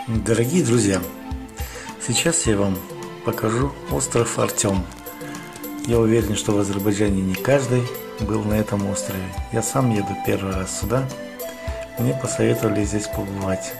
Дорогие друзья, сейчас я вам покажу остров Артем. Я уверен, что в Азербайджане не каждый был на этом острове. Я сам еду первый раз сюда. Мне посоветовали здесь побывать.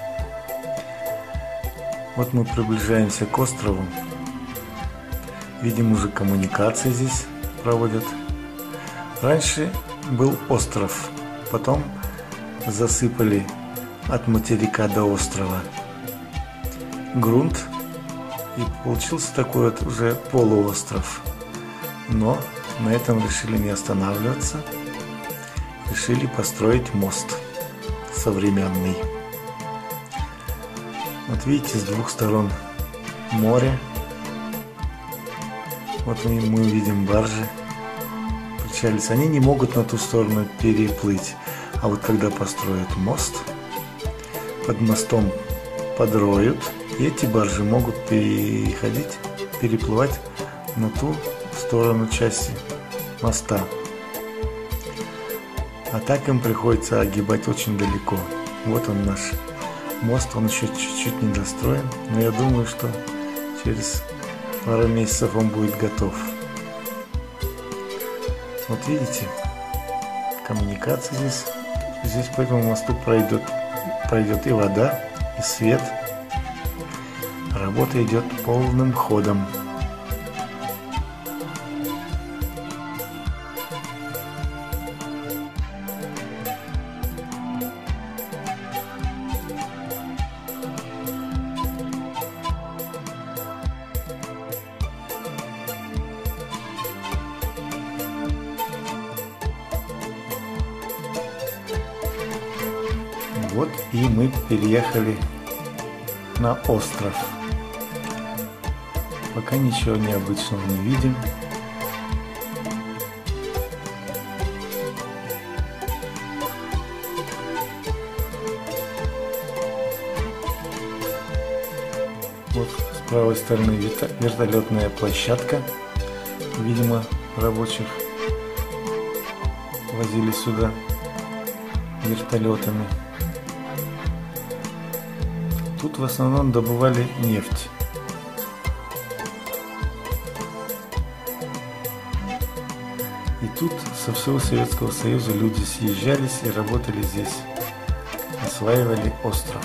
Вот мы приближаемся к острову. Видим, уже коммуникации здесь проводят. Раньше был остров, потом засыпали от материка до острова грунт, и получился такой вот уже полуостров. Но на этом решили не останавливаться, решили построить мост современный. Вот видите, с двух сторон море. Вот мы видим баржи причалились. Они не могут на ту сторону переплыть, а вот когда построят мост, под мостом подроют, и эти баржи могут переплывать на ту сторону части моста. А так им приходится огибать очень далеко. Вот он, наш мост, он еще чуть-чуть недостроен, но я думаю, что через пару месяцев он будет готов. Вот видите, коммуникация здесь по этому мосту пройдет и вода, и свет. Работа идет полным ходом. Вот и мы переехали на остров. Пока ничего необычного не видим. Вот с правой стороны вертолетная площадка. Видимо, рабочих возили сюда вертолетами. Тут в основном добывали нефть. И тут со всего Советского Союза люди съезжались и работали здесь, осваивали остров.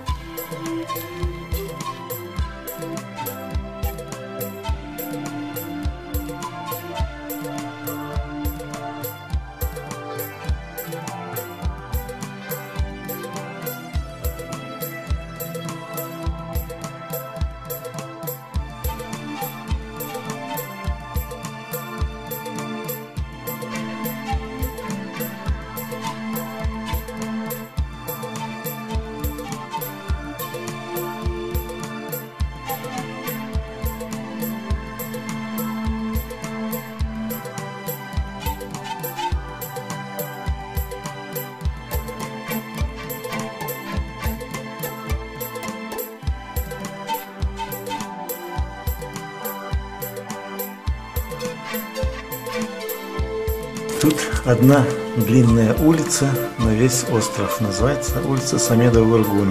Тут одна длинная улица на весь остров, называется улица Самеда-Выргуна.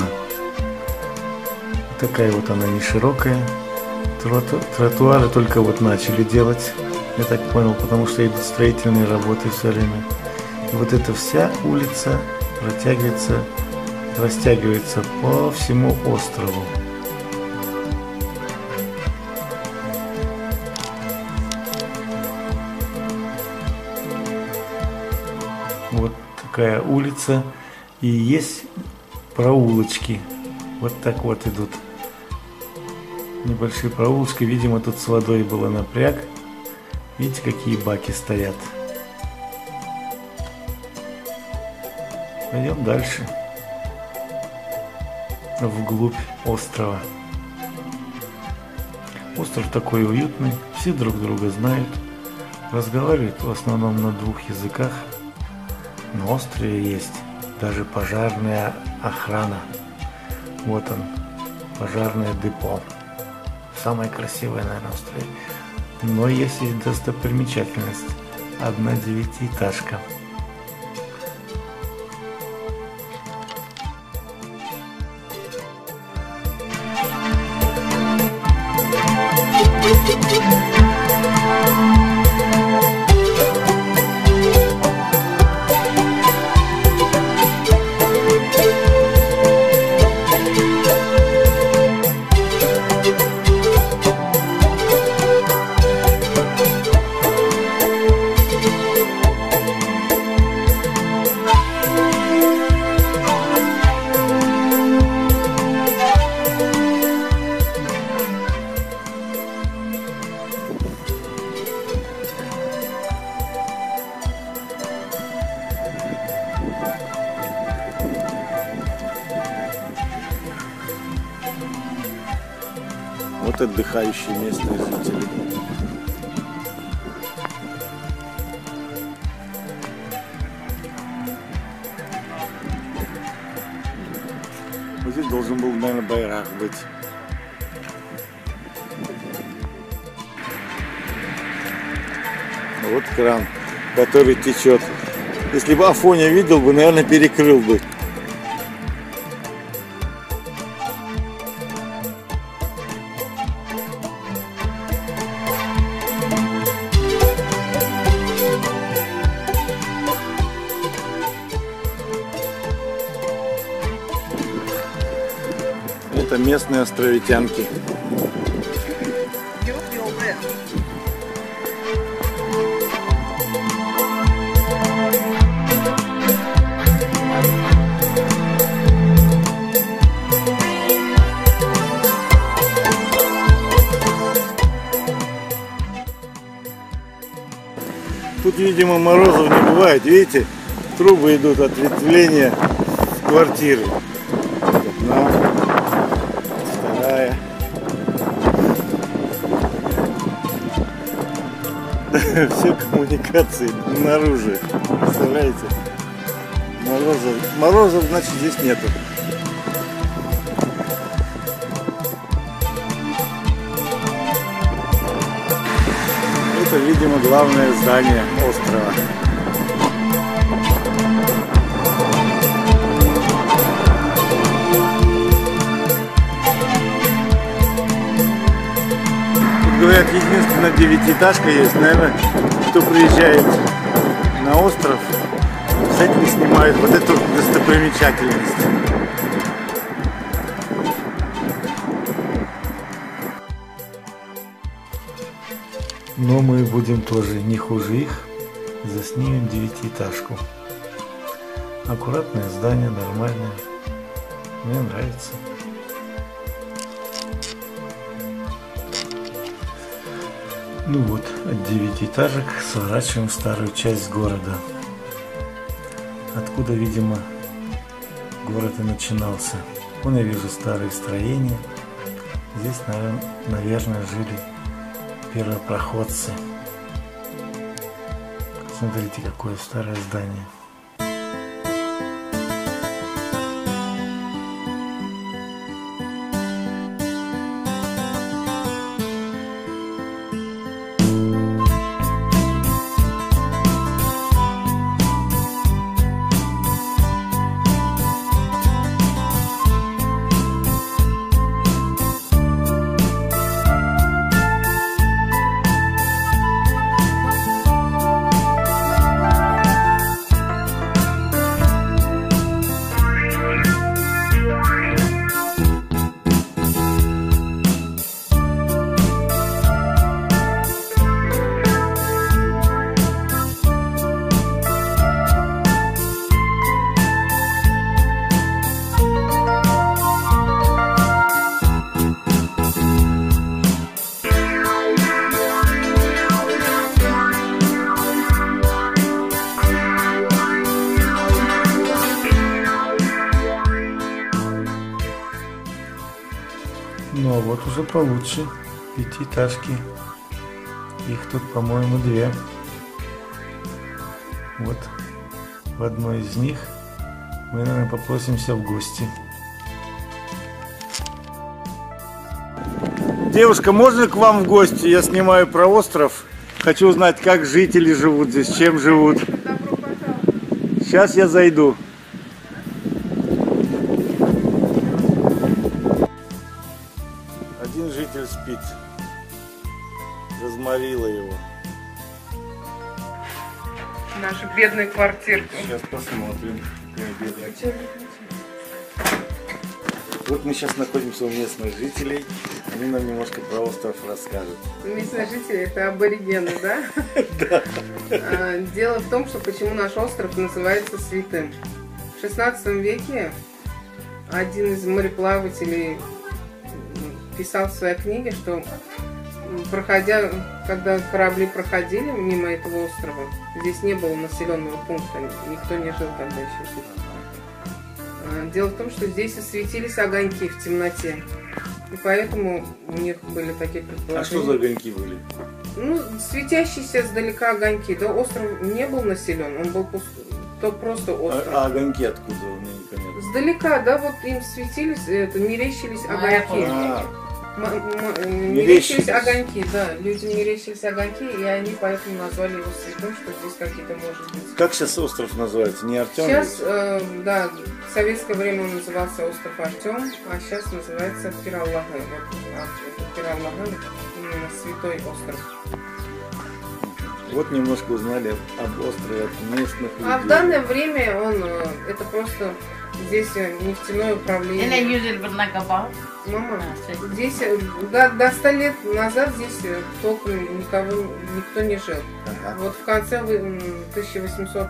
Такая вот она не широкая, тротуары только вот начали делать, я так понял, потому что идут строительные работы все время. И вот эта вся улица растягивается по всему острову. Вот такая улица, и есть проулочки, вот так вот идут небольшие проулочки. Видимо, тут с водой было напряг. Видите, какие баки стоят. Пойдем дальше, вглубь острова. Остров такой уютный, все друг друга знают, разговаривают в основном на двух языках. На острове есть даже пожарная охрана. Вот он, пожарное депо. Самое красивое, наверное, на острове. Но есть и достопримечательность. Одна девятиэтажка. Вот отдыхающие местные жители. Вот здесь должен был, наверное, байрак быть. Вот кран, который течет. Если бы Афоня видел бы, наверное, перекрыл бы. Это местные островитянки. Тут, видимо, морозов не бывает. Видите, трубы идут ответвления в квартиры. Одна, вторая. Все коммуникации наружу. Представляете? Морозов, значит, здесь нету. Это, видимо, главное здание острова. Тут, говорят, единственная 9-этажка есть. Наверное, кто приезжает на остров, обязательно снимает вот эту достопримечательность. Но мы будем тоже не хуже их, заснимем 9-этажку. Аккуратное здание, нормальное. Мне нравится. Ну вот, от 9-этажек сворачиваем в старую часть города. Откуда, видимо, город и начинался. Вон я вижу старые строения. Здесь, наверное, жили первопроходцы. Смотрите, какое старое здание. Ну а вот уже получше 5-этажки. Их тут, по-моему, 2. Вот в одной из них мы, наверное, попросимся в гости. Девушка, можно к вам в гости? Я снимаю про остров. Хочу узнать, как жители живут здесь, чем живут. Сейчас я зайду. Один житель спит. разморила его. Наша бедная квартирка. Сейчас посмотрим. Бедная. Вот мы сейчас находимся у местных жителей. Они нам немножко про остров расскажут. Местные жители — это аборигены, да? Да. Дело в том, что почему наш остров называется Святым. В 16 веке один из мореплавателей писал в своей книге, что когда корабли проходили мимо этого острова, здесь не было населенного пункта, никто не жил тогда еще. Дело в том, что здесь светились огоньки в темноте, и поэтому у них были такие предположения. А что за огоньки были? Ну, светящиеся сдалека огоньки. Да, остров не был населен, он был то просто остров. А огоньки откуда? Мне непонятно. Сдалека, да, вот им светились, мерещились огоньки. Мерещились огоньки, да. Людям мерещились огоньки, и они поэтому назвали его святым, что здесь какие-то, может быть. Как сейчас остров называется? Не Артем? Сейчас, да, в советское время он назывался остров Артем, а сейчас называется Пир-Аллахы. Вот Пир-Аллахы, именно святой остров. Вот немножко узнали об острове от местных людей. А в данное время он, это просто здесь нефтяное управление. Мама, здесь до 100 лет назад здесь толком никто не жил. Ага. Вот в конце 1800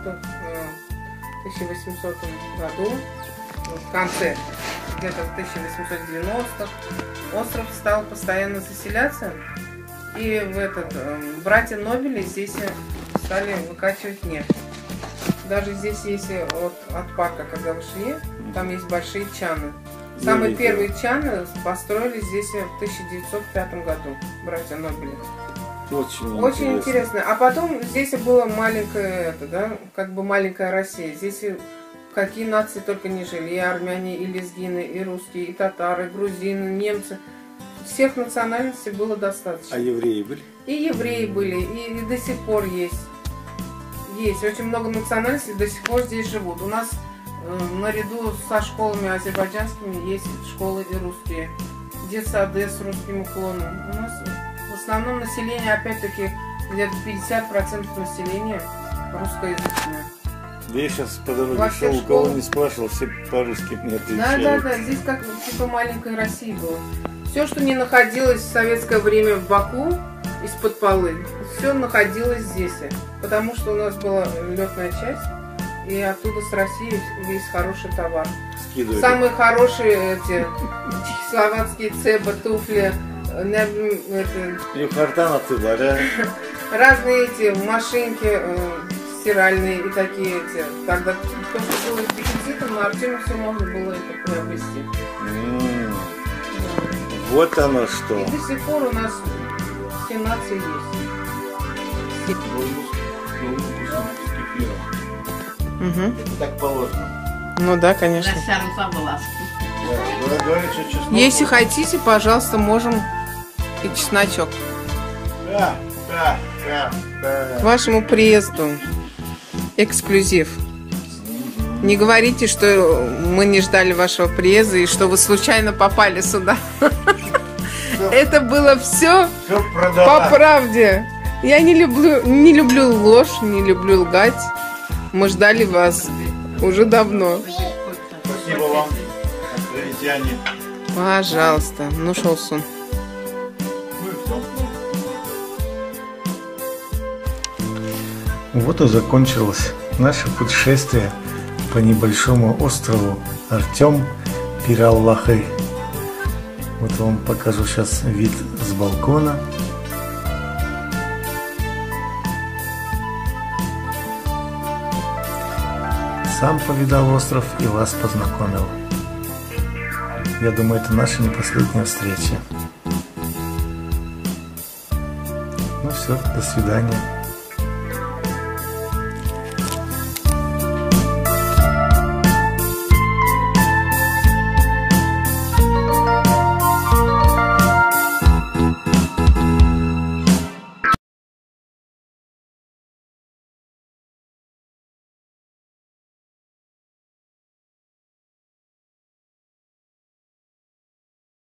году, в конце, где-то в 1890-х, остров стал постоянно заселяться. И братья Нобели здесь стали выкачивать нефть. Даже здесь есть от парка, когда вы шли, там есть большие чаны. Самые первые чаны построили здесь в 1905 году, братья Нобели. Очень интересно. А потом здесь была маленькая, маленькая Россия. Здесь какие нации только не жили. И армяне, и лезгины, и русские, и татары, и грузины, немцы. Всех национальностей было достаточно. А евреи были? И евреи были, и до сих пор есть. Есть очень много национальностей, до сих пор здесь живут. У нас наряду со школами азербайджанскими есть школы и русские. Детсады с русским уклоном. У нас в основном население, опять-таки, где-то 50% населения русскоязычное. Да я сейчас по дороге шел, у кого не спрашивал, все по-русски мне отвечают. Да, здесь как типа маленькой России было. Все, что не находилось в советское время в Баку, из-под полы, все находилось здесь. Потому что у нас была летная часть, и оттуда с России весь хороший товар. Скидывали. Самые хорошие чехословацкие цепы, туфли, разные машинки стиральные и такие Тогда то, что было дефицитом, на Артеме все можно было это приобрести. Вот оно что. И до сих пор у нас все нации есть. Угу. Так положено. Ну да, конечно. Если хотите, пожалуйста, можем и чесночок. К вашему приезду. Эксклюзив. Не говорите, что мы не ждали вашего приезда и что вы случайно попали сюда. Это было все по правде. Я не люблю ложь, не люблю лгать. Мы ждали вас уже давно. Спасибо вам, островитяне. Пожалуйста. Ну, шолсун. Вот и закончилось наше путешествие по небольшому острову Артем Пир-Аллахы. Вот вам покажу сейчас вид с балкона. Сам повидал остров и вас познакомил. Я думаю, это наша не последняя встреча. Ну все, до свидания.